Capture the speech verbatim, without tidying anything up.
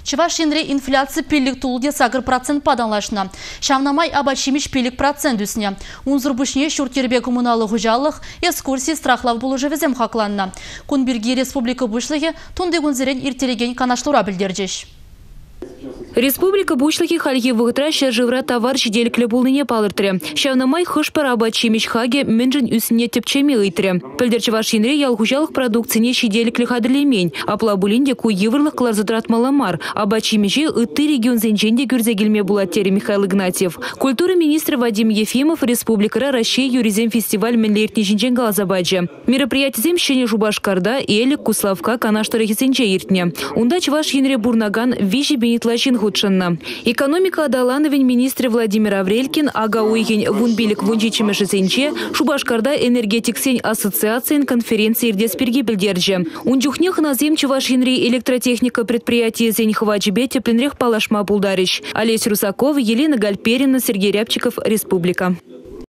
Чувашинре инфляция пилик тулде сагыр процент паданлашна. Шавнамай абачимич пилик процент үсіне. Унзырбушне шуртербе коммуналы хужалық, эскурсии страхлав булыжевезем хакланна. Кунбирги республика бушлығы тунды гунзерен иртелеген канашлура білдердеш. Республика бушлыхи хальги вғытра живра товар жиделіклі болныне палыртыры. Шавнамай хыш параба чемеш хаге мінжін үсіне тепчеме ыйтыры. Пілдерчі вашинре ялхужалық продукцияне жиделіклі хадырлемень. Апла булинде ку еврлық кларзадратмаламар. Аба чемеше ыты регион зенженде гюрзегілме булаттері Михаил Игнатьев. Культура министра Вадим Ефимов республикара Россия юризем фестиваль менлертни жинжен галазабаджи. Мероприятизем щене Жубашкарда и Элик Куславка канаштары хисенче иртне. Унда чвашинре бурнаган вижи бенетлачин худшанна. Экономика адалановень министр Владимир Аврелькин, ага уйген вунбилик вунчичимеши сенче, Шубашкарда энергетик сень ассоциациян конференции ирдесперги бельдерджи. Унчухнех назем чувашинри электротехника предприятия сень хвачбе тепленрех палашма булдарищ. Олесь Русаков, Елена Гальперина, Сергей Рябчиков, Республика.